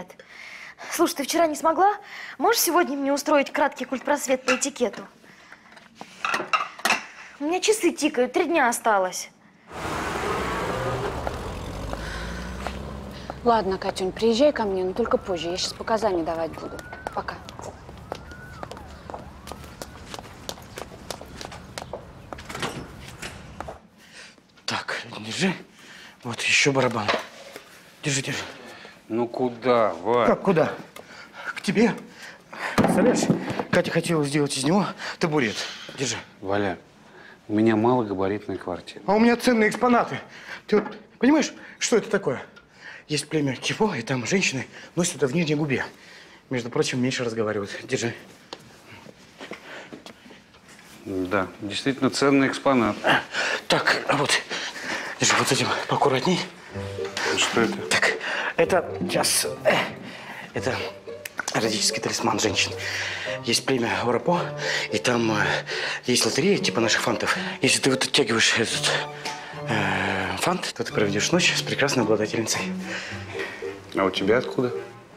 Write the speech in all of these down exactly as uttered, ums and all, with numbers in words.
привет. Слушай, ты вчера не смогла? Можешь сегодня мне устроить краткий культпросвет по этикету? У меня часы тикают, три дня осталось. Ладно, Катюнь, приезжай ко мне, но только позже. Я сейчас показания давать буду. Пока. Так, держи. Вот еще барабан. Держи, держи. Ну куда, Валь? Как куда? К тебе. Представляешь, Катя хотела сделать из него табурет. Держи. Валя, у меня малогабаритная квартира. А у меня ценные экспонаты. Ты вот понимаешь, что это такое? Есть племя Кифо, и там женщины носят это в нижней губе. Между прочим, меньше разговаривают. Держи. Да, действительно ценный экспонат. Так, а вот, держи вот с этим поаккуратней. Что это? Так, это сейчас, э, это эротический талисман женщин. Есть племя Урапо, и там э, есть лотерея, типа наших фантов. Если ты вот оттягиваешь этот э, фант, то ты проведешь ночь с прекрасной обладательницей. А у тебя откуда?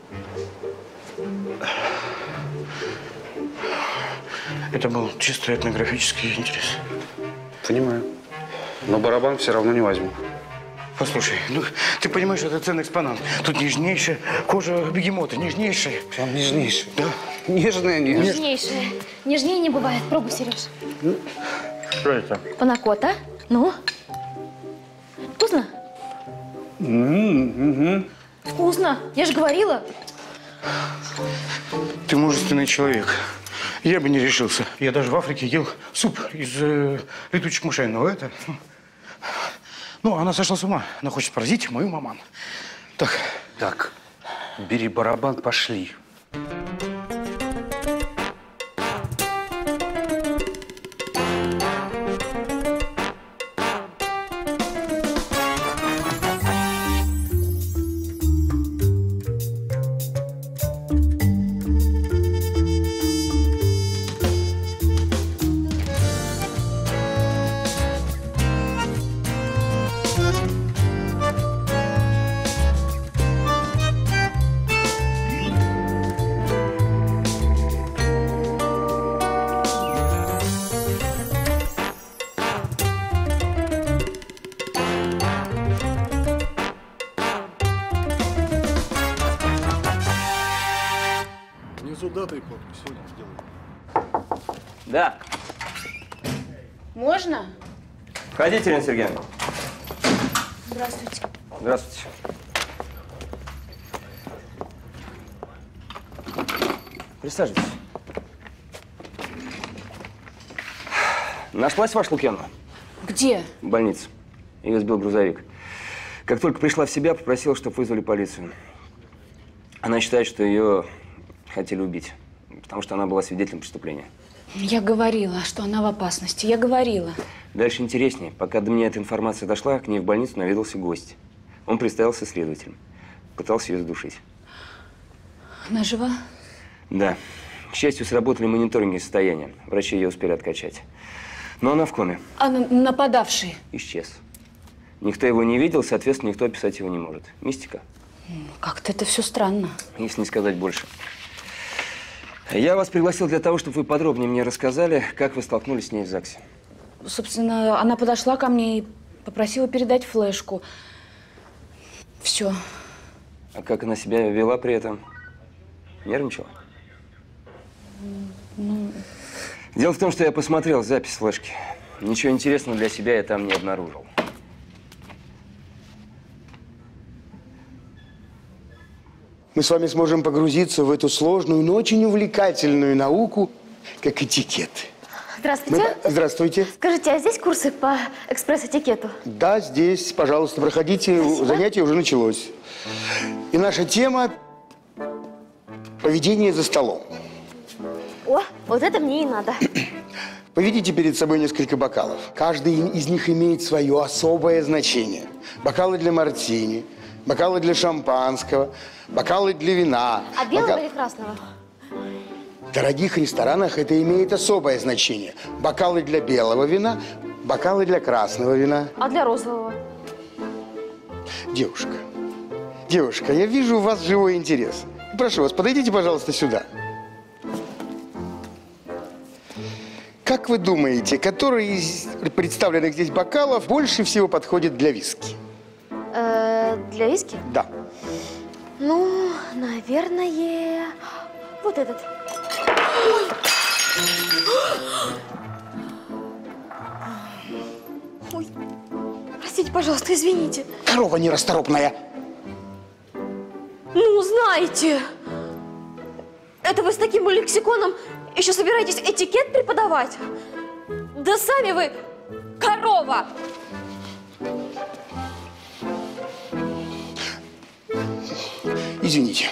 Это был чисто этнографический интерес. Понимаю. Но барабан все равно не возьму. Послушай, ну ты понимаешь, что это ценный экспонат. Тут нежнейшая кожа бегемота, нежнейшая. Прям нежнейший. Да. Нежная, нежная. Нежнейшее. Нежнее не бывает. Пробуй, Сереж. Что это? Панакота. Ну? Вкусно? Mm-hmm. Вкусно. Я же говорила. Ты мужественный человек. Я бы не решился. Я даже в Африке ел суп из э, летучих мышей. Но это… Ну, она сошла с ума. Она хочет поразить мою маман. Так. Так, бери барабан, пошли. Да. Можно? Входите, Ирина Сергеевна. Здравствуйте. Здравствуйте. Присаживайтесь. Нашлась ваша Лукьянова? Где? В больнице. Ее сбил грузовик. Как только пришла в себя, попросила, чтобы вызвали полицию. Она считает, что ее хотели убить, потому что она была свидетелем преступления. Я говорила, что она в опасности. Я говорила. Дальше интереснее. Пока до меня эта информация дошла, к ней в больницу наведался гость. Он представился следователем. Пытался ее задушить. Она жива? Да. К счастью, сработали мониторинги состояния. Врачи ее успели откачать. Но она в коме. А нападавший? Исчез. Никто его не видел, соответственно, никто описать его не может. Мистика. Как-то это все странно. Если не сказать больше. Я вас пригласил для того, чтобы вы подробнее мне рассказали, как вы столкнулись с ней в ЗАГСе. Собственно, она подошла ко мне и попросила передать флешку. Все. А как она себя вела при этом? Нервничала? Ну… Дело в том, что я посмотрел запись флешки. Ничего интересного для себя я там не обнаружил. Мы с вами сможем погрузиться в эту сложную, но очень увлекательную науку, как этикет. Здравствуйте. Мы… Здравствуйте. Скажите, а здесь курсы по экспресс-этикету? Да, здесь, пожалуйста, проходите. Спасибо. Занятие уже началось. И наша тема – поведение за столом. О, вот это мне и надо. Поведите перед собой несколько бокалов. Каждый из них имеет свое особое значение. Бокалы для мартини, бокалы для шампанского, бокалы для вина. А белого бокал... или красного? В дорогих ресторанах это имеет особое значение. Бокалы для белого вина, бокалы для красного вина. А для розового? Девушка, Девушка, я вижу у вас живой интерес. Прошу вас, подойдите, пожалуйста, сюда. Как вы думаете, который из представленных здесь бокалов больше всего подходит для виски? Э, для виски? Да. Ну, наверное, вот этот. Ой. Простите, пожалуйста, извините. Корова нерасторопная. Ну, знаете, это вы с таким лексиконом еще собираетесь этикет преподавать? Да сами вы корова! Извините.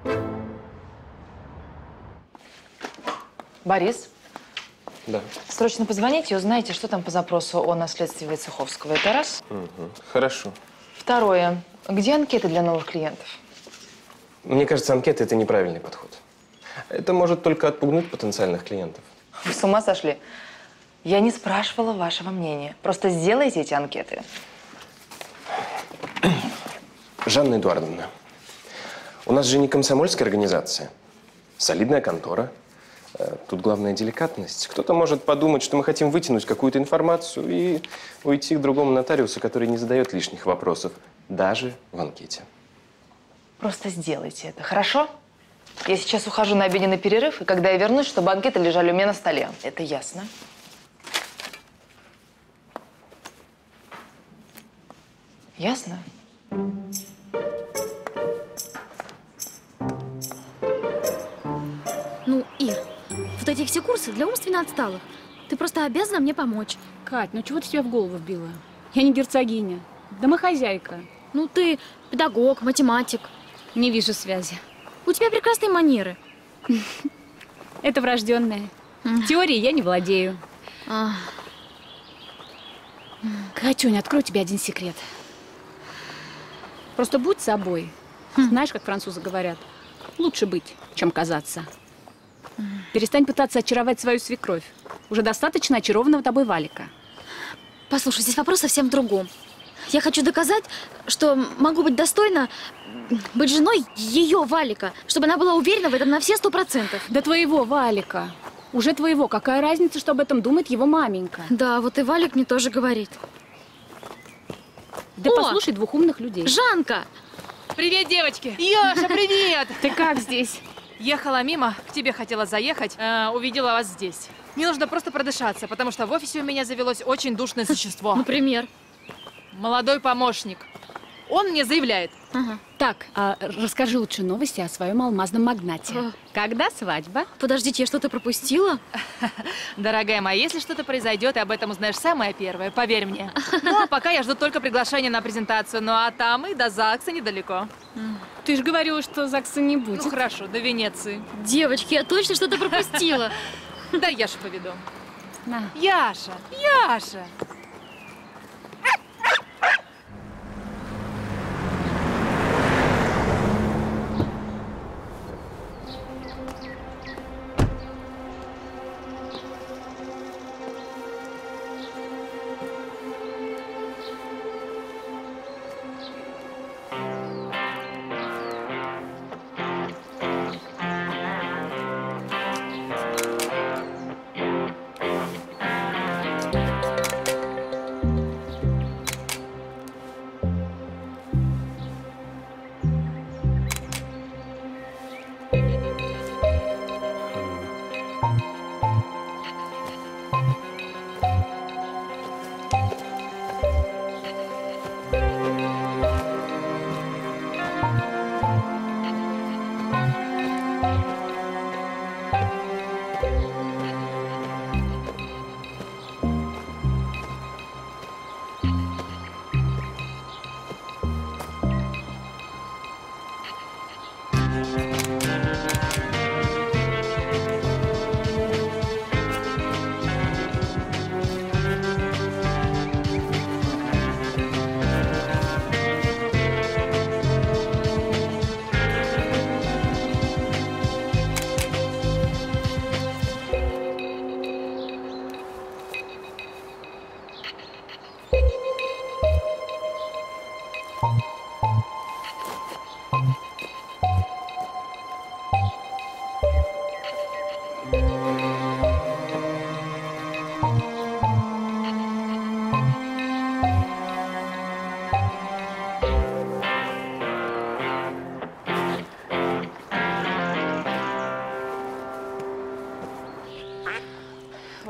Борис, Да. срочно позвоните и узнайте, что там по запросу о наследстве Войцеховского. Это раз. Угу. Хорошо. Второе. Где анкеты для новых клиентов? Мне кажется, анкета – это неправильный подход. Это может только отпугнуть потенциальных клиентов. Вы с ума сошли? Я не спрашивала вашего мнения. Просто сделайте эти анкеты. Жанна Эдуардовна, у нас же не комсомольская организация. Солидная контора. Тут главная деликатность. Кто-то может подумать, что мы хотим вытянуть какую-то информацию и уйти к другому нотариусу, который не задает лишних вопросов, даже в анкете. Просто сделайте это, хорошо? Я сейчас ухожу на обеденный перерыв, и когда я вернусь, чтобы анкеты лежали у меня на столе. Это ясно? Ясно? Ну, Ир, вот эти все курсы для умственно отсталых. Ты просто обязана мне помочь. Кать, ну чего ты себя в голову вбила? Я не герцогиня, домохозяйка. Ну, ты педагог, математик. Не вижу связи. У тебя прекрасные манеры. Это врожденное. Теорией я не владею. А. Катюнь, открою тебе один секрет. Просто будь собой. Знаешь, как французы говорят, лучше быть, чем казаться. Перестань пытаться очаровать свою свекровь. Уже достаточно очарованного тобой Валика. Послушай, здесь вопрос совсем в другом. Я хочу доказать, что могу быть достойна быть женой ее Валика, чтобы она была уверена в этом на все сто процентов. Да твоего Валика. Уже твоего. Какая разница, что об этом думает его маменька? Да, вот и Валик мне тоже говорит. Да О! послушай двух умных людей. Жанка! Привет, девочки! Яша, привет! Ты как здесь? Ехала мимо, к тебе хотела заехать, э, увидела вас здесь. Мне нужно просто продышаться, потому что в офисе у меня завелось очень душное существо. Например? Молодой помощник. Он мне заявляет. Ага. Так, а расскажи лучше новости о своем алмазном магнате. А. Когда свадьба? Подождите, я что-то пропустила? Дорогая моя, если что-то произойдет, и об этом узнаешь самое первое, поверь мне. Ну, а пока я жду только приглашения на презентацию, ну а там и до ЗАГСа недалеко. Ты же говорила, что ЗАГСа не будет. Ну хорошо, до Венеции. Девочки, я точно что-то пропустила. Да, Яшу поведу. На. Яша, Яша!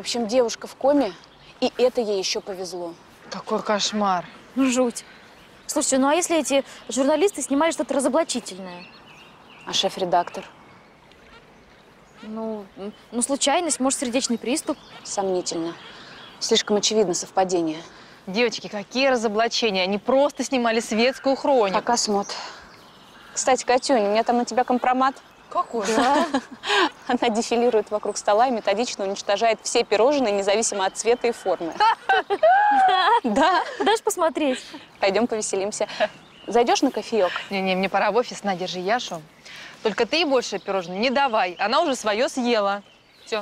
общем, девушка в коме, и это ей еще повезло. Какой кошмар. Жуть. Слушайте, ну а если эти журналисты снимали что-то разоблачительное? А шеф-редактор? Ну, ну, случайность, может, сердечный приступ. Сомнительно. Слишком очевидно совпадение. Девочки, какие разоблачения. Они просто снимали светскую хронику. Пока смотр. Кстати, Катюнь, у меня там на тебя компромат. Какой? Да. Она дефилирует вокруг стола и методично уничтожает все пирожные, независимо от цвета и формы. Да. Дашь посмотреть? Пойдем повеселимся. Зайдешь на кофеек? Не-не, мне пора в офис. На, держи Яшу. Только ты ей больше пирожных не давай. Она уже свое съела. Все.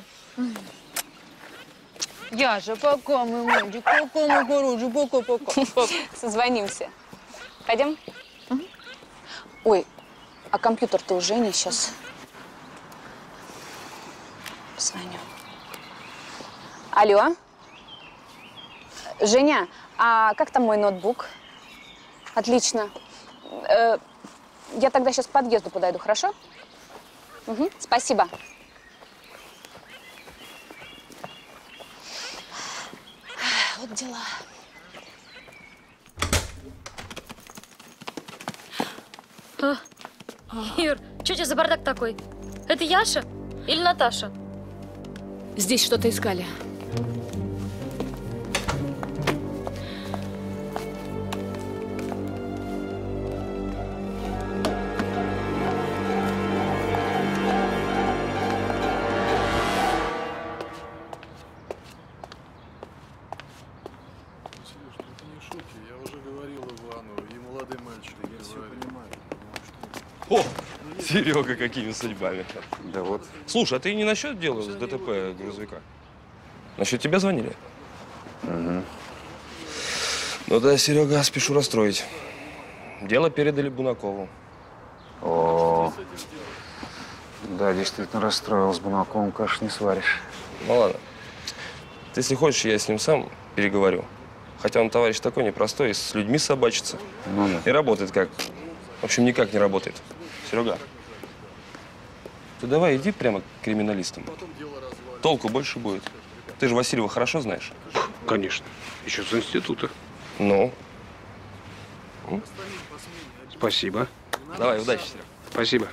Яша, пока, мой мальчик, пока, мой хороший, пока-пока. Созвонимся. Пойдем? Ой, а компьютер-то у Жени сейчас. Позвоню. Алло? Женя, а как там мой ноутбук? Отлично. Э, я тогда сейчас к подъезду подойду, хорошо? Угу, спасибо. Вот дела. А, Ир, что у тебя за бардак такой? Это Яша или Наташа? Здесь что-то искали. О, Серега, какими судьбами. Да вот. Слушай, а ты не насчет дела с ДТП грузовика? Насчет тебя звонили? Угу. Ну да, Серега, спешу расстроить. Дело передали Бунакову. О, да, действительно расстроил. С Бунаковым каш не сваришь. Ну ладно. Ты, если хочешь, я с ним сам переговорю. Хотя он товарищ такой непростой, с людьми собачится. Ну да. И работает как… В общем, никак не работает. Серега, ты давай иди прямо к криминалистам. Толку больше будет. Ты же Васильева хорошо знаешь? Конечно. Еще с института. Ну? Спасибо. Давай, удачи, Серега. Спасибо.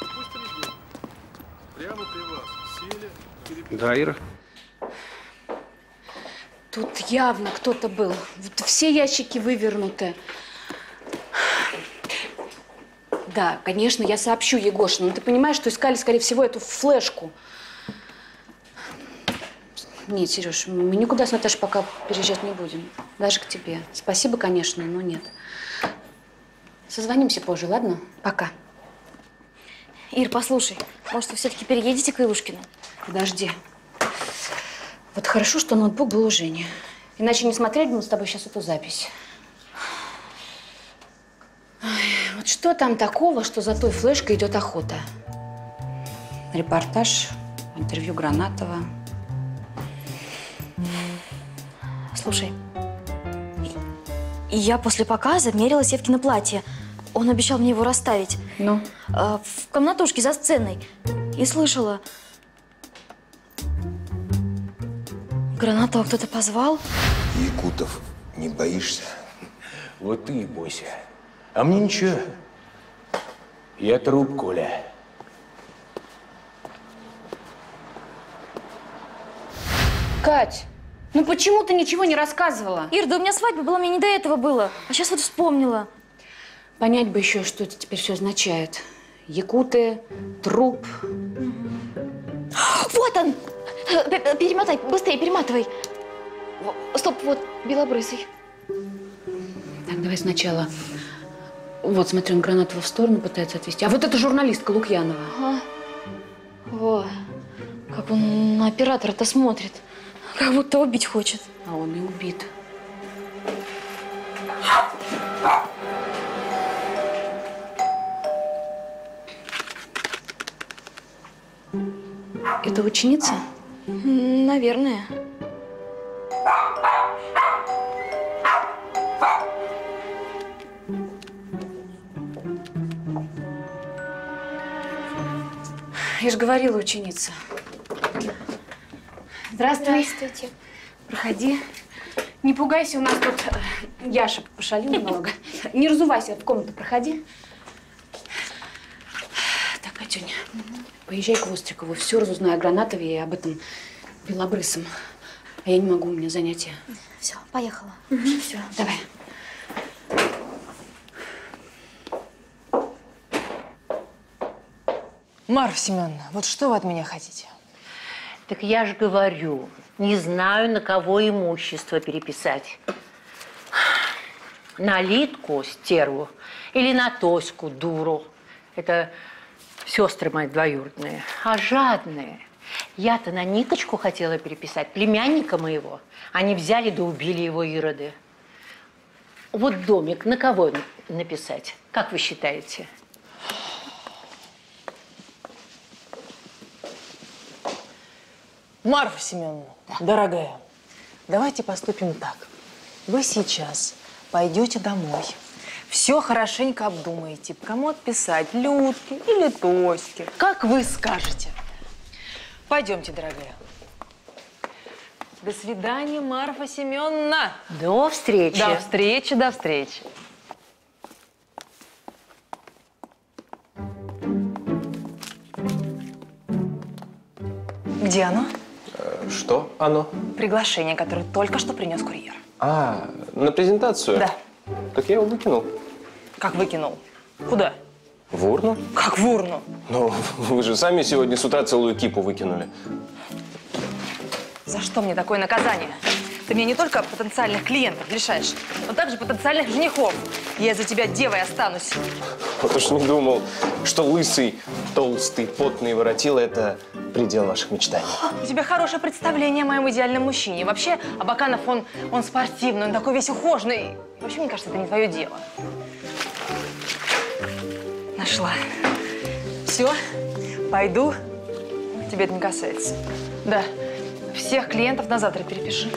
Да, Ира? Тут явно кто-то был. Вот все ящики вывернуты. Да, конечно, я сообщу Егошину. Но ты понимаешь, что искали, скорее всего, эту флешку. Нет, Сереж, мы никуда с Наташей пока переезжать не будем. Даже к тебе. Спасибо, конечно, но нет. Созвонимся позже, ладно? Пока. Ир, послушай, может, вы все-таки переедете к Илушкину? Подожди. Вот хорошо, что ноутбук был у Жени. Иначе не смотрели бы мы с тобой сейчас эту запись. Ой, вот что там такого, что за той флешкой идет охота? Репортаж, интервью Гранатова. Слушай, и я после показа мерила Севкино платье. Он обещал мне его расставить. Ну? Э, в комнатушке за сценой. И слышала. Гранатова кто-то позвал. Якутов, не боишься? Вот ты и бойся. А мне ничего. Я труп, Коля. Кать, ну почему ты ничего не рассказывала? Ир, да у меня свадьба была, мне не до этого было. А сейчас вот вспомнила. Понять бы еще, что это теперь все означает. Якуты, труп. Вот он! Перемотай, быстрее, перематывай. Стоп, вот, белобрысый. Так, давай сначала. Вот, смотри, он Гранатова в сторону пытается отвести. А вот это журналистка Лукьянова. Ага. Во, как он на оператора-то смотрит. Как будто убить хочет. А он и убит. Это ученица? Наверное. Я же говорила, ученица. Здравствуй. Здравствуйте. Проходи. Не пугайся, у нас тут э, Яша пошалил немного. Не разувайся, в комнату проходи. Так, Катюня, поезжай к Вострикову, все разузнай о Гранатове и об этом Белобрысом. А я не могу, у меня занятия. Все, поехала. Угу. Все, давай. Марфа Семеновна, вот что вы от меня хотите? Так я же говорю, не знаю, на кого имущество переписать. На Литку, стерву, или на Тоську, дуру. Это сестры мои двоюродные. А жадные. Я-то на Никочку хотела переписать, племянника моего. Они взяли да убили его ироды. Вот домик на кого написать? Как вы считаете? Марфа Семеновна, да. Дорогая, давайте поступим так. Вы сейчас пойдете домой, все хорошенько обдумаете, кому отписать, Людке или Тоське, как вы скажете. Пойдемте, дорогая. До свидания, Марфа Семеновна. До встречи. До встречи, до встречи. Где оно? Что оно? Приглашение, которое только что принес курьер. А, на презентацию? Да. Так я его выкинул. Как выкинул? Куда? В урну? Как в урну? Ну, вы же сами сегодня с утра целую кипу выкинули. За что мне такое наказание? Ты мне не только потенциальных клиентов лишаешь, но также потенциальных женихов. Я из-за тебя девой останусь. Вот уж не думал, что лысый, толстый, потный воротило – это предел ваших мечтаний. У тебя хорошее представление о моем идеальном мужчине. Вообще, Абаканов, он, он спортивный, он такой весь ухоженный. Вообще, мне кажется, это не твое дело. Нашла. Все, пойду. Тебе это не касается. Да, всех клиентов на завтра перепиши.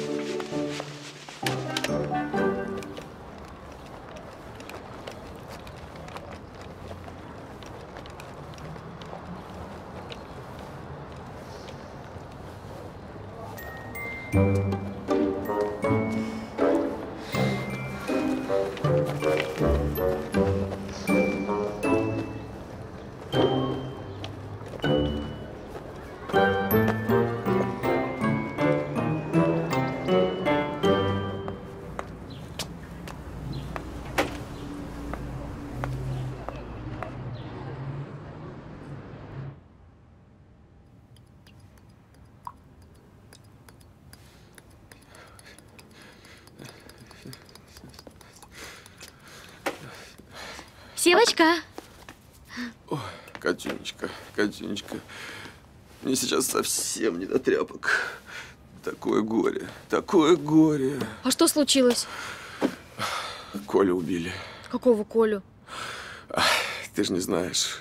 Севочка. Ой, Катюнечка, Катюнечка, мне сейчас совсем не до тряпок. Такое горе, такое горе. А что случилось? Колю убили. Какого Колю? Ах, ты же не знаешь.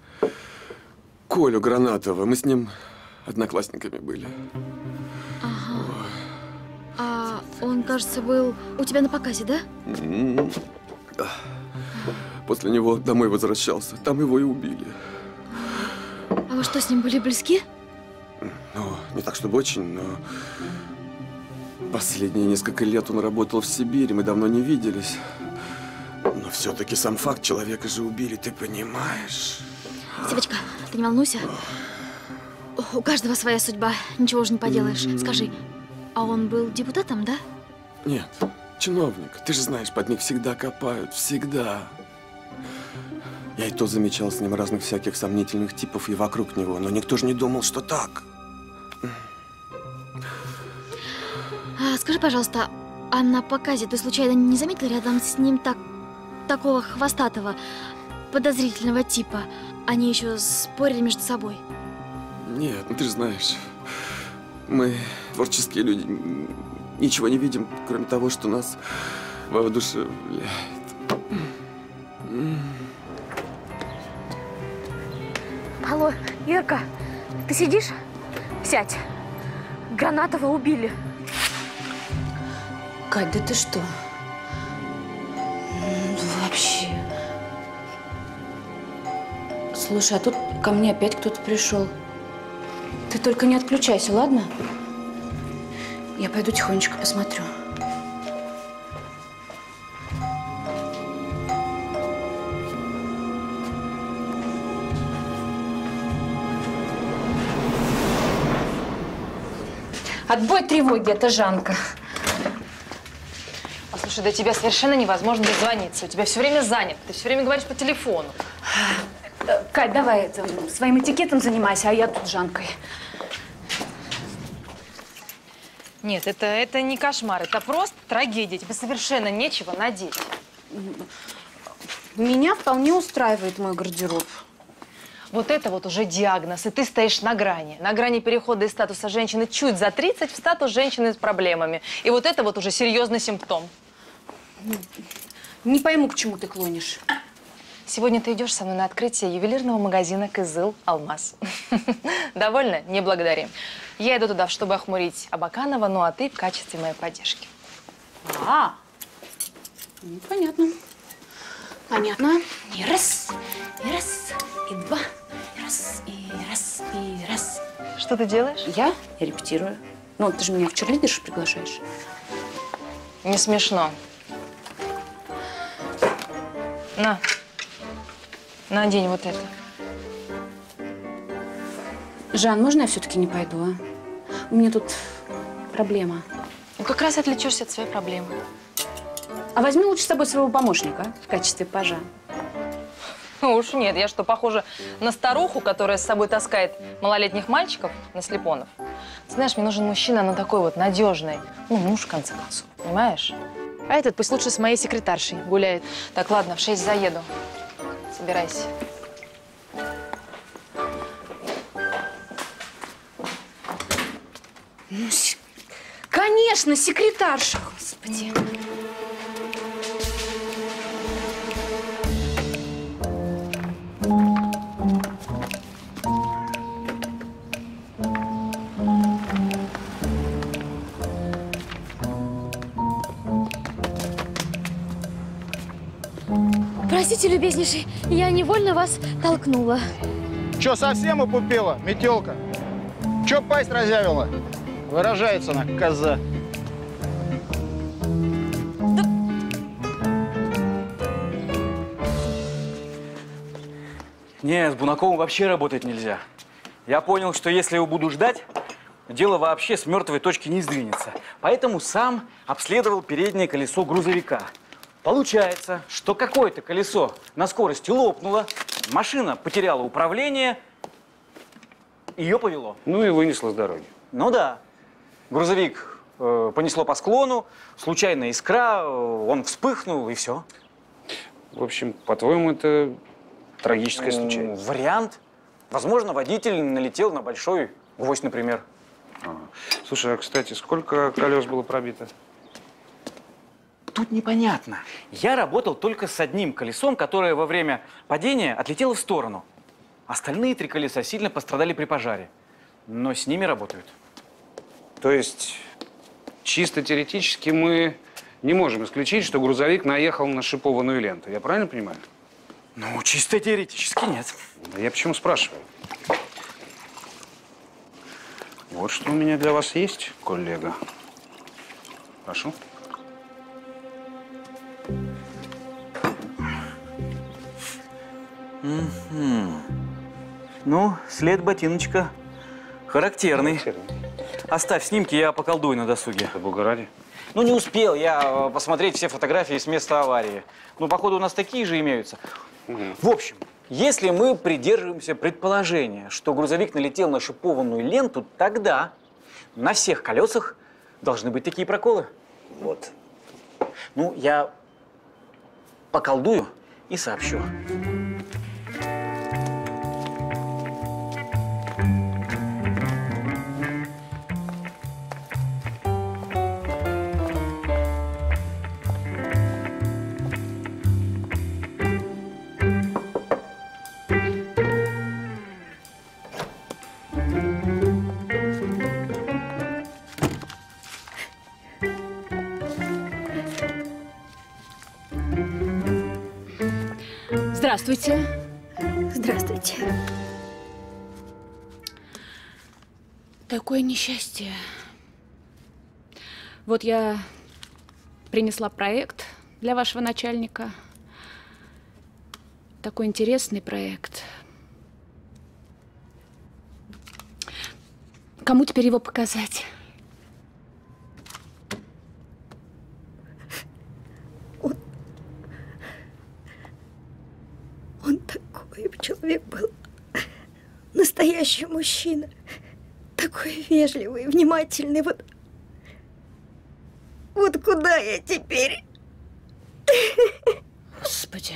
Колю Гранатова. Мы с ним одноклассниками были. Ага. А он, кажется, был у тебя на показе, да? Да. После него домой возвращался. Там его и убили. А вы что, с ним были близки? Ну, не так, чтобы очень, но… Последние несколько лет он работал в Сибири, мы давно не виделись. Но все-таки сам факт, человека же убили, ты понимаешь? Севочка, ты не волнуйся. У каждого своя судьба, ничего уже не поделаешь. Скажи, а он был депутатом, да? Нет, чиновник. Ты же знаешь, под них всегда копают, всегда. Я и то замечал с ним разных всяких сомнительных типов и вокруг него, но никто же не думал, что так. А, скажи, пожалуйста, а на показе ты случайно не заметил рядом с ним так, такого хвостатого, подозрительного типа? Они еще спорили между собой. Нет, ну ты же знаешь, мы, творческие люди, ничего не видим, кроме того, что нас воодушевляет. Алло, Ирка, ты сидишь? Сядь. Гранатова убили. Кать, да ты что? Ну, вообще. Слушай, а тут ко мне опять кто-то пришел. Ты только не отключайся, ладно? Я пойду тихонечко посмотрю. Отбой тревоги, это Жанка. Послушай, до тебя совершенно невозможно дозвониться. У тебя все время занят. Ты все время говоришь по телефону. Кать, давай это, своим этикетом занимайся, а я тут с Жанкой. Нет, это, это не кошмар, это просто трагедия. Тебе совершенно нечего надеть. Меня вполне устраивает мой гардероб. Вот это вот уже диагноз, и ты стоишь на грани. На грани перехода из статуса женщины чуть за тридцать в статус женщины с проблемами. И вот это вот уже серьезный симптом. Не пойму, к чему ты клонишь. Сегодня ты идешь со мной на открытие ювелирного магазина «Кызыл Алмаз». Довольно? Не благодари. Я иду туда, чтобы охмурить Абаканова, ну а ты в качестве моей поддержки. А, ну, понятно. Понятно. И раз, и раз, и два, и раз, и раз, и раз. Что ты делаешь? Я репетирую. Ну, ты же меня в черлидерши приглашаешь. Не смешно. На. Надень вот это. Жан, можно я все-таки не пойду, а? У меня тут проблема. Ну, как раз отвлечешься от своей проблемы. А возьми лучше с собой своего помощника в качестве пажа. Ну уж нет, я что, похожа на старуху, которая с собой таскает малолетних мальчиков на слепонов? Ты знаешь, мне нужен мужчина, но такой вот надежный. Ну, муж, в конце концов, понимаешь? А этот пусть лучше с моей секретаршей гуляет. Так, ладно, в шесть заеду. Собирайся. Ну, конечно, секретарша, господи. Простите, любезнейший, я невольно вас толкнула. Че, совсем упупила, метелка? Че пасть разъявила? Выражается она, коза. Не, с Бунаковым вообще работать нельзя. Я понял, что если его буду ждать, дело вообще с мертвой точки не сдвинется. Поэтому сам обследовал переднее колесо грузовика. Получается, что какое-то колесо на скорости лопнуло, машина потеряла управление, ее повело. Ну и вынесло с дороги. Ну да. Грузовик э, понесло по склону, случайная искра, э, он вспыхнул и все. В общем, по-твоему, это трагическая случайность? Вариант. Возможно, водитель налетел на большой гвоздь, например. А. Слушай, а, кстати, сколько колес было пробито? Тут непонятно. Я работал только с одним колесом, которое во время падения отлетело в сторону. Остальные три колеса сильно пострадали при пожаре. Но с ними работают. То есть, чисто теоретически мы не можем исключить, что грузовик наехал на шипованную ленту. Я правильно понимаю? Ну, чисто теоретически нет. Да я почему спрашиваю? Вот что у меня для вас есть, коллега. Прошу. Mm-hmm. Ну, след ботиночка характерный. Оставь снимки, я поколдую на досуге. Да бога ради. Ну, не успел я посмотреть все фотографии с места аварии. Ну, походу, у нас такие же имеются. Угу. В общем, если мы придерживаемся предположения, что грузовик налетел на шипованную ленту, тогда на всех колесах должны быть такие проколы. Вот. Ну, я поколдую и сообщу. Здравствуйте. Здравствуйте. Такое несчастье. Вот я принесла проект для вашего начальника. Такой интересный проект. Кому теперь его показать? Он, он такой человек был. Настоящий мужчина. Такой вежливый, внимательный. Вот, вот куда я теперь? Господи.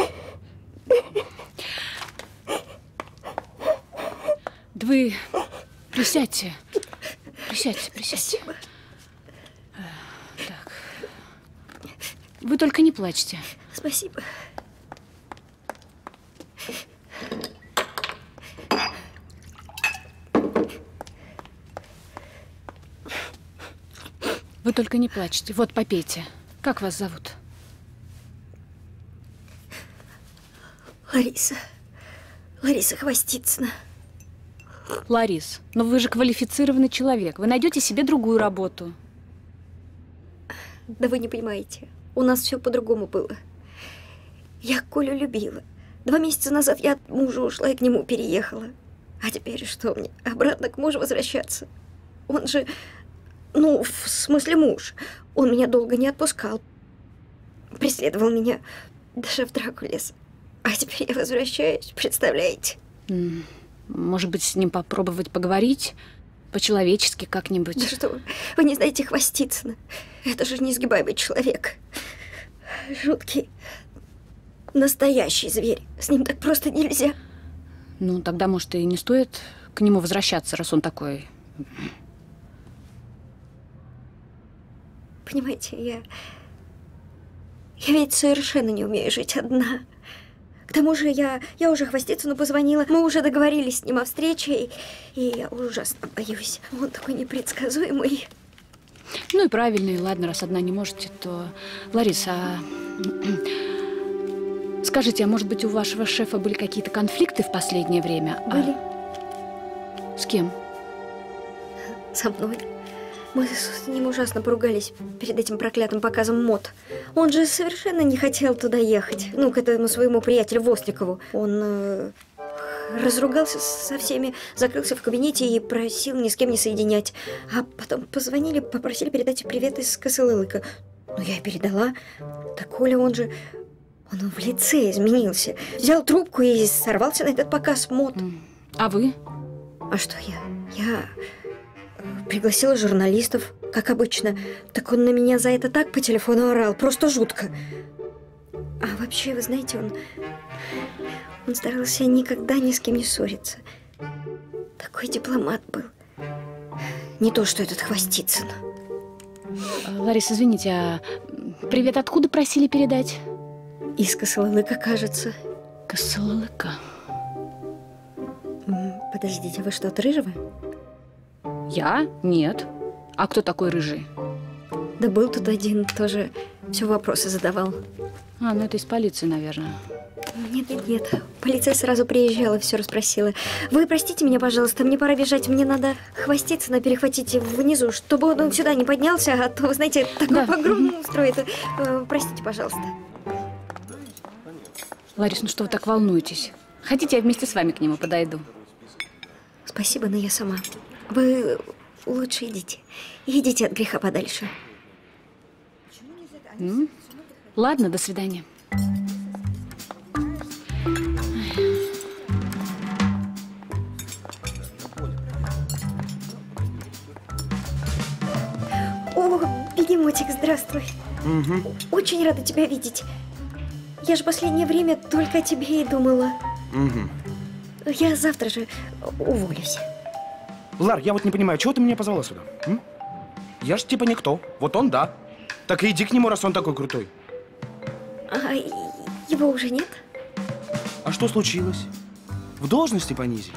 Да вы присядьте. Присядьте, присядьте. Спасибо. Так. Вы только не плачьте. Спасибо. Вы только не плачьте. Вот, попейте. Как вас зовут? Лариса. Лариса Хвостицына. Ларис, но вы же квалифицированный человек. Вы найдете себе другую работу. Да вы не понимаете. У нас все по-другому было. Я Колю любила. Два месяца назад я от мужа ушла и к нему переехала. А теперь что мне? Обратно к мужу возвращаться? Он же... Ну, в смысле муж. Он меня долго не отпускал. Преследовал меня. Даже в драку лез. А теперь я возвращаюсь, представляете? Может быть, с ним попробовать поговорить? По-человечески как-нибудь? Да что вы, вы не знаете Хвостицына. Это же несгибаемый человек. Жуткий. Настоящий зверь. С ним так просто нельзя. Ну, тогда, может, и не стоит к нему возвращаться, раз он такой... Понимаете, я... Я ведь совершенно не умею жить одна. К тому же я, я уже Хвостицыну позвонила. Мы уже договорились с ним о встрече, и, и я ужасно боюсь. Он такой непредсказуемый. Ну и правильно, и ладно, раз одна не можете, то... Лариса, а... скажите, а может быть, у вашего шефа были какие-то конфликты в последнее время? Были. А... С кем? Со мной. Мы с ним ужасно поругались перед этим проклятым показом мод. Он же совершенно не хотел туда ехать. Ну, к этому своему приятелю Вострикову. Он э, разругался со всеми, закрылся в кабинете и просил ни с кем не соединять. А потом позвонили, попросили передать привет из Косылылыка. Ну, я и передала. Так Коля, он же... Он в лице изменился. Взял трубку и сорвался на этот показ мод. А вы? А что я? Я... Пригласила журналистов, как обычно. Так он на меня за это так по телефону орал, просто жутко. А вообще, вы знаете, он... Он старался никогда ни с кем не ссориться. Такой дипломат был. Не то, что этот Хвостицын. Лариса, извините, а привет откуда просили передать? Из Косылылыка, кажется. Косылыка. Подождите, вы что, от Рыжего? Я? Нет. А кто такой Рыжий? Да был тут один, тоже все вопросы задавал. А, ну это из полиции, наверное. Нет, нет, нет. Полиция сразу приезжала, все расспросила. Вы простите меня, пожалуйста, мне пора бежать. Мне надо Хвостицына перехватить внизу, чтобы он сюда не поднялся, а то, вы знаете, такой Да. погром устроит. Э, Простите, пожалуйста. Ларис, ну что вы так волнуетесь? Хотите, я вместе с вами к нему подойду? Спасибо, но я сама. Вы лучше идите. Идите от греха подальше. М? Ладно, до свидания. О, бегемотик, здравствуй. Угу. Очень рада тебя видеть. Я же последнее время только о тебе и думала. Угу. Я завтра же уволюсь. Лар, я вот не понимаю, чего ты меня позвала сюда? М? Я ж типа никто. Вот он, да. Так и иди к нему, раз он такой крутой. А его уже нет? А что случилось? В должности понизили?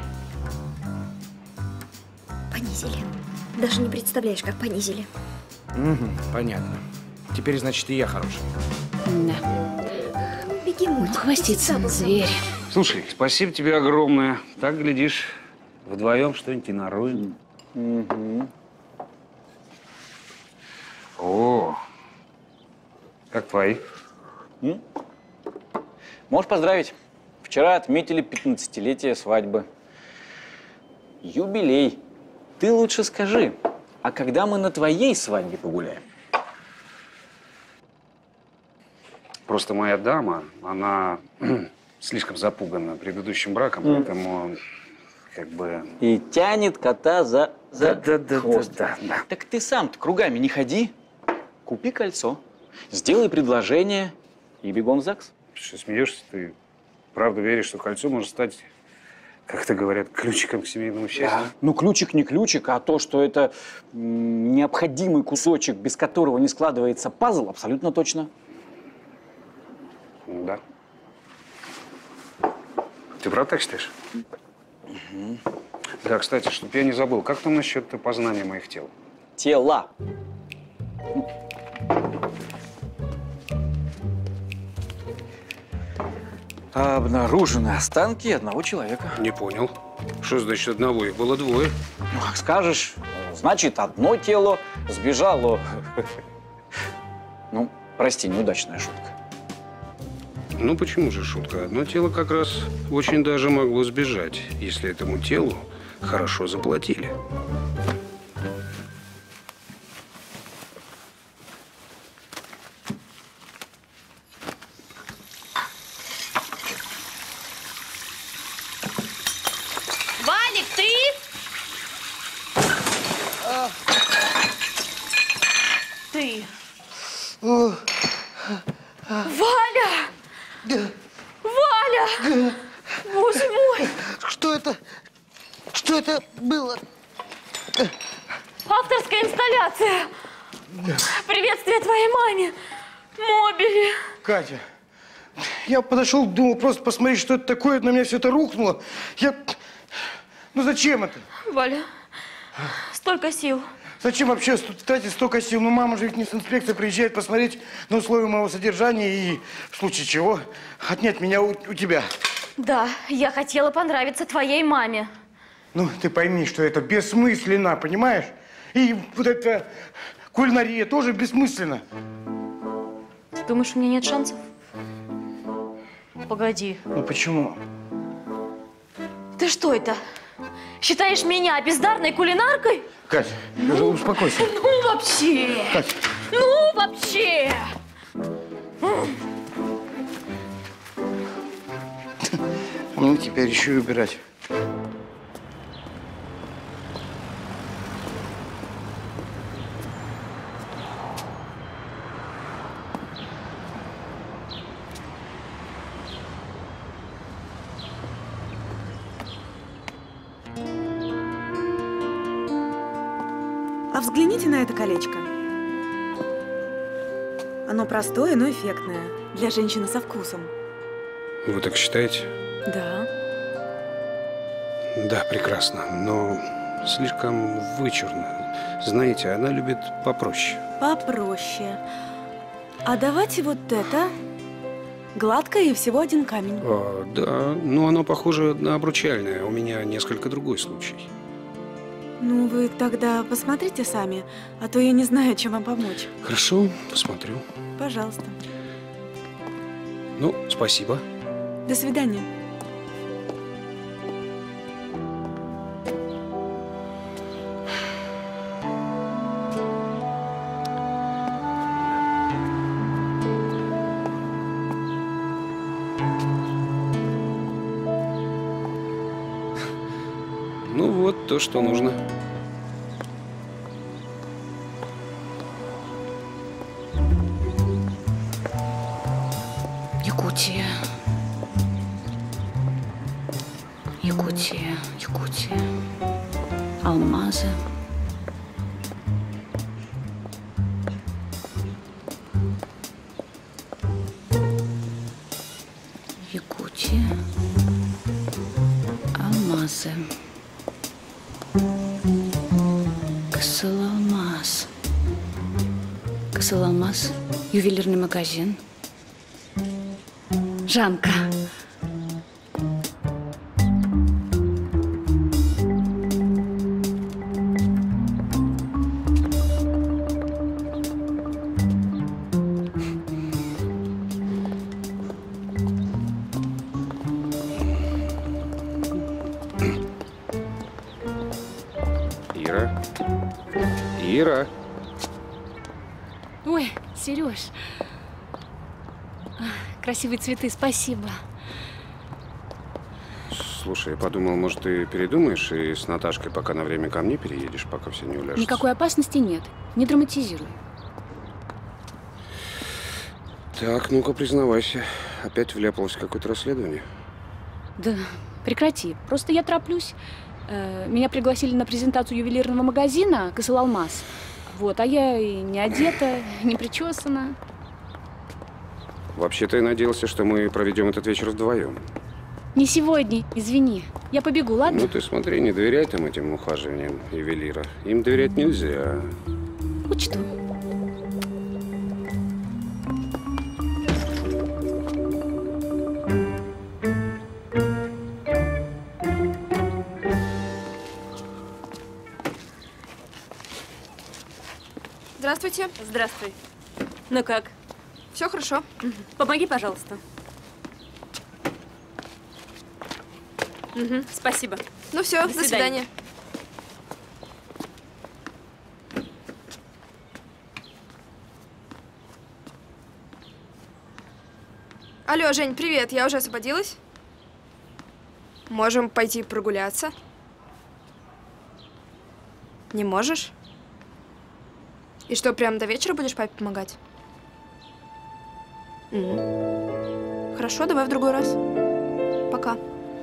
Понизили. Даже не представляешь, как понизили. Угу, понятно. Теперь, значит, и я хороший. Да. Бегемотик. Хвостицын, зверь. Слушай, спасибо тебе огромное. Так, глядишь, вдвоем что-нибудь и нароем. Угу. О, как твои? М? Можешь поздравить. Вчера отметили пятнадцатилетие свадьбы. Юбилей. Ты лучше скажи, а когда мы на твоей свадьбе погуляем? Просто моя дама, она слишком запугана предыдущим браком, Mm. поэтому как бы… И тянет кота за, за да, да, хвост. да, да, да. Так ты сам-то кругами не ходи. Купи кольцо, сделай предложение и бегом в ЗАГС. Что, смеешься? Ты правда веришь, что кольцо может стать, как это говорят, ключиком к семейному счастью? Ну, ключик не ключик, а то, что это м, необходимый кусочек, без которого не складывается пазл, абсолютно точно. Да. Ты правда так считаешь? Угу. Да, кстати, чтоб я не забыл, как там насчет познания моих тел? Тела. Обнаружены останки одного человека. Не понял. Что значит одного? Их было двое. Ну, как скажешь. Значит, одно тело сбежало. Ну, прости, неудачная шутка. Ну, почему же шутка? Одно тело как раз очень даже могло сбежать, если этому телу хорошо заплатили. Валик, ты? Ты. Валя! Валя! Боже мой! Что это? Что это было? Авторская инсталляция! Приветствие твоей маме! Мобили! Катя, я подошел, думал просто посмотреть, что это такое, на меня все это рухнуло. Я… Ну зачем это? Валя, столько сил. Зачем вообще тратить столько сил? Ну мама же ведь не с инспекцией приезжает посмотреть на условия моего содержания и в случае чего отнять меня у, у тебя. Да, я хотела понравиться твоей маме. Ну, ты пойми, что это бессмысленно, понимаешь? И вот эта кулинария тоже бессмысленна. Ты думаешь, у меня нет шансов? Погоди. Ну почему? Ты что это? Считаешь меня бездарной кулинаркой? Катя, ну, успокойся. Ну вообще! Катя. Ну вообще! Ну, теперь еще и убирать. А взгляните на это колечко. Оно простое, но эффектное. Для женщины со вкусом. Вы так считаете? Да. Да, прекрасно, но слишком вычурно. Знаете, она любит попроще. Попроще. А давайте вот это. Гладкое и всего один камень. А, да, но оно похоже на обручальное. У меня несколько другой случай. Ну, вы тогда посмотрите сами, а то я не знаю, чем вам помочь. Хорошо, посмотрю. Пожалуйста. Ну, спасибо. До свидания. Ну вот то, что нужно. Якутия. Якутия, Якутия. Алмазы. Якутия. Алмазы. Кызыл-алмаз. Кызыл-алмаз. Ювелирный магазин. Жанка. Ира. Ой, Сереж. Красивые цветы, спасибо. Слушай, я подумал, может, ты передумаешь и с Наташкой пока на время ко мне переедешь, пока все не уляжутся. Никакой опасности нет. Не драматизируй. Так, ну-ка, признавайся. Опять вляпалась в какое-то расследование? Да, прекрати. Просто я тороплюсь. Э, Меня пригласили на презентацию ювелирного магазина «Кысыл Алмаз». Вот, а я и не одета, не причесана. Вообще-то я надеялся, что мы проведем этот вечер вдвоем. Не сегодня, извини. Я побегу, ладно? Ну ты смотри, не доверяй там этим ухаживаниям ювелира. Им доверять нельзя. Учту. Здравствуйте. Здравствуй. Ну как? Все хорошо. Помоги, пожалуйста. Угу, спасибо. Ну все, до, до свидания. свидания. Алло, Жень, привет. Я уже освободилась. Можем пойти прогуляться. Не можешь? И что, прям до вечера будешь папе помогать? М. Хорошо, давай в другой раз. Пока.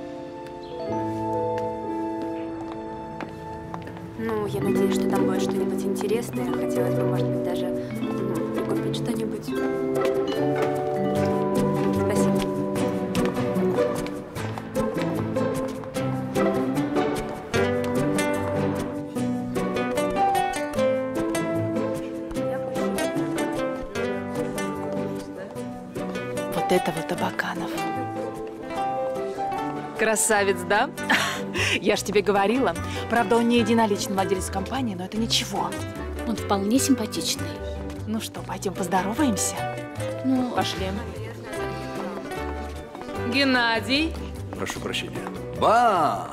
Ну, я надеюсь, что там будет что-нибудь интересное. Хотелось бы, может быть, даже ну, прикупить что-нибудь. Спасибо. Вот это вот Абаканов. Красавец, да? Я ж тебе говорила. Правда, он не единоличный владелец компании, но это ничего. Он вполне симпатичный. Ну что, пойдем поздороваемся? Ну, пошли. Геннадий. Прошу прощения. Ба!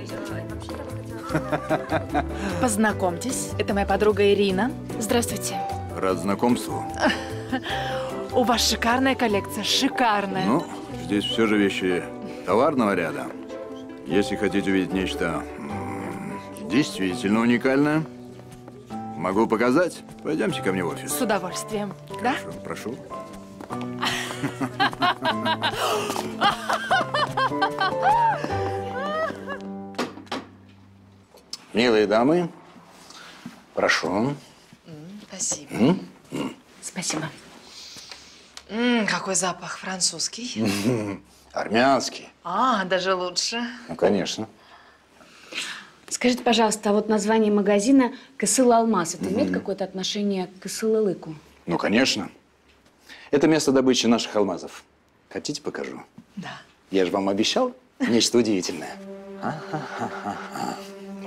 Познакомьтесь, это моя подруга Ирина. Здравствуйте. Рад знакомству. У вас шикарная коллекция, шикарная. Ну, здесь все же вещи товарного ряда. Если хотите увидеть нечто м, действительно уникальное, могу показать. Пойдемте ко мне в офис. С удовольствием. Да? Прошу. Милые дамы, прошу. Спасибо. М? М. Спасибо. М, какой запах французский. Армянский. А, даже лучше. Ну, конечно. Скажите, пожалуйста, а вот название магазина «Кысыл Алмаз» это имеет Мгм. какое-то отношение к Кысыл-Лыку? Ну, конечно. Это место добычи наших алмазов. Хотите, покажу? Да. Я же вам обещал нечто удивительное. А-ха-ха-ха-ха.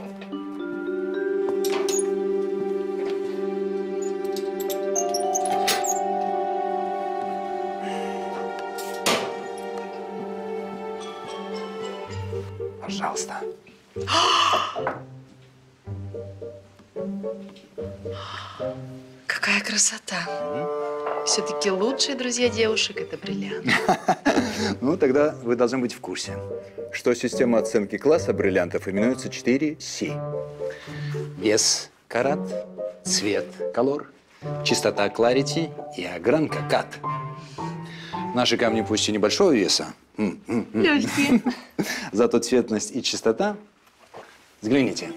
Пожалуйста. Какая красота. Все-таки лучшие друзья девушек – это бриллиант. Ну, тогда вы должны быть в курсе, что система оценки класса бриллиантов именуется четыре си. Вес – карат, цвет – колор, чистота – clarity и огранка – кат. Наши камни пусть и небольшого веса, м, м, м, Легкие. зато цветность и чистота. Взгляните.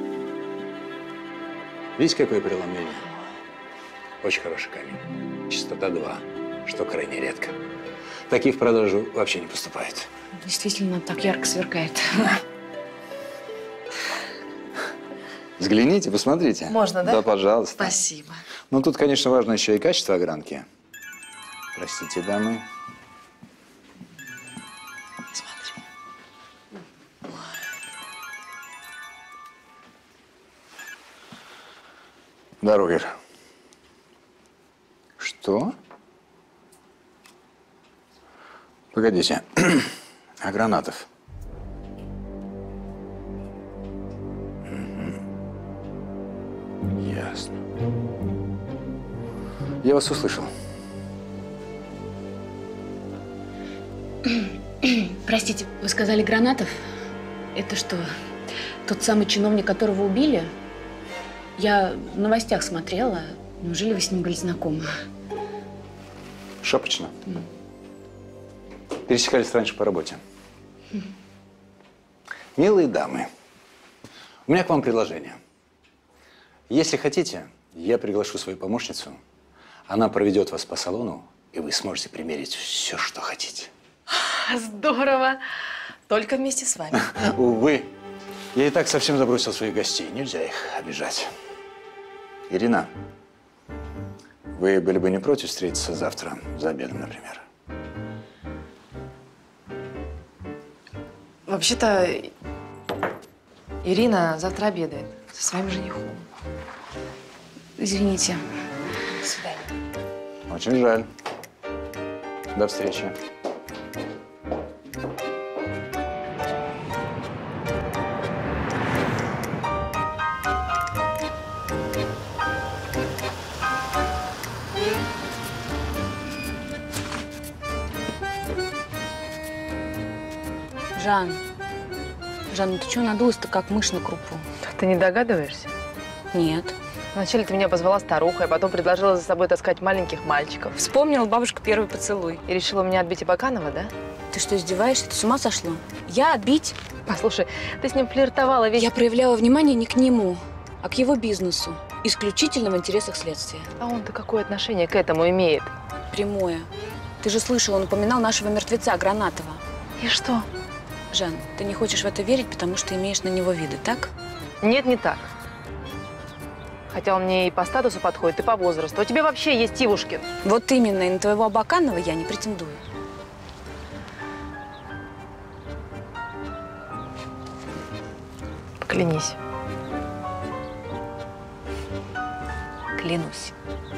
Видите, какое преломление? Очень хороший камень. Чистота два, что крайне редко. Такие в продажу вообще не поступают. Действительно, так ярко сверкает. Взгляните, посмотрите. Можно, да? Да, пожалуйста. Спасибо. Ну, тут, конечно, важно еще и качество огранки. Простите, дамы. Смотри. Да, Рогер. Что? Погодите. А гранатов? Мгм. Ясно. Я вас услышал. Простите, вы сказали Гранатов? Это что, тот самый чиновник, которого убили? Я в новостях смотрела. Неужели вы с ним были знакомы? Шапочно. Пересекались раньше по работе. Милые дамы, у меня к вам предложение. Если хотите, я приглашу свою помощницу. Она проведет вас по салону, и вы сможете примерить все, что хотите. Здорово. Только вместе с вами. Увы, я и так совсем забросил своих гостей. Нельзя их обижать. Ирина, вы были бы не против встретиться завтра за обедом, например? Вообще-то, Ирина завтра обедает со своим женихом. Извините. До свидания. Очень жаль. До встречи. Жан, Жан, ну ты чего надулась-то, как мышь на крупу? Ты не догадываешься? Нет. Вначале ты меня позвала старухой, а потом предложила за собой таскать маленьких мальчиков. Вспомнила бабушка первый поцелуй. И решила меня отбить Абаканова, да? Ты что, издеваешься? Ты с ума сошла? Я отбить? Послушай, ты с ним флиртовала весь… Я проявляла внимание не к нему, а к его бизнесу. Исключительно в интересах следствия. А он-то какое отношение к этому имеет? Прямое. Ты же слышала, он упоминал нашего мертвеца Гранатова. И что? Жан, ты не хочешь в это верить, потому что имеешь на него виды, так? Нет, не так. Хотя он мне и по статусу подходит, и по возрасту. У тебя вообще есть Ивушкин. Вот именно, и на твоего Абаканова я не претендую. Поклянись. Клянусь.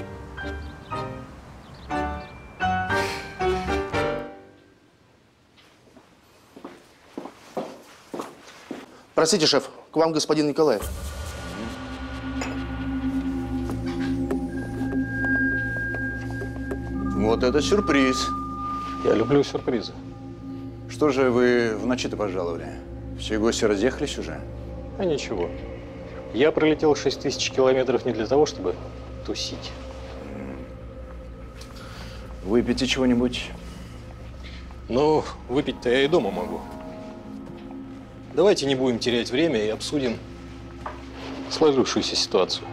Простите, шеф, к вам господин Николаев. Вот это сюрприз. Я люблю сюрпризы. Что же вы в ночи-то пожаловали? Все гости разъехались уже? А ничего. Я пролетел шесть тысяч километров не для того, чтобы тусить. Выпейте чего-нибудь? Ну, выпить-то я и дома могу. Давайте не будем терять время и обсудим сложившуюся ситуацию.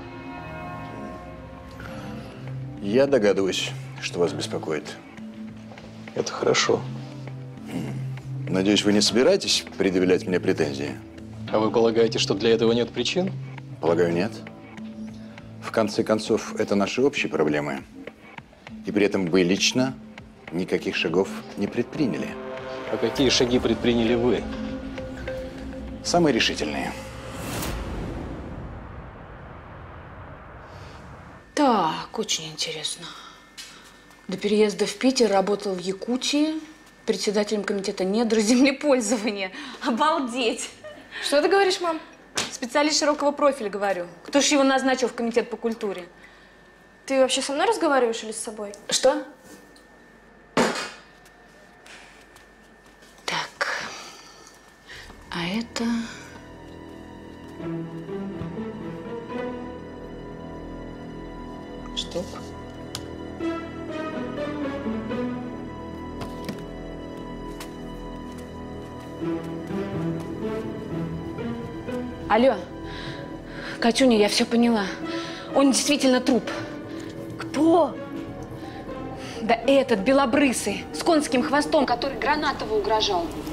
Я догадываюсь, что вас беспокоит. Это хорошо. Надеюсь, вы не собираетесь предъявлять мне претензии? А вы полагаете, что для этого нет причин? Полагаю, нет. В конце концов, это наши общие проблемы. И при этом вы лично никаких шагов не предприняли. А какие шаги предприняли вы? Самые решительные. Так, очень интересно. До переезда в Питер работал в Якутии, председателем комитета недр землепользования. Обалдеть! Что ты говоришь, мам? Специалист широкого профиля, говорю. Кто ж его назначил в комитет по культуре? Ты вообще со мной разговариваешь или с собой? Что? Так. А это… Стоп. Алло, Катюня, я все поняла. Он действительно труп. Кто? Да этот, белобрысый, с конским хвостом, который Гранатову угрожал.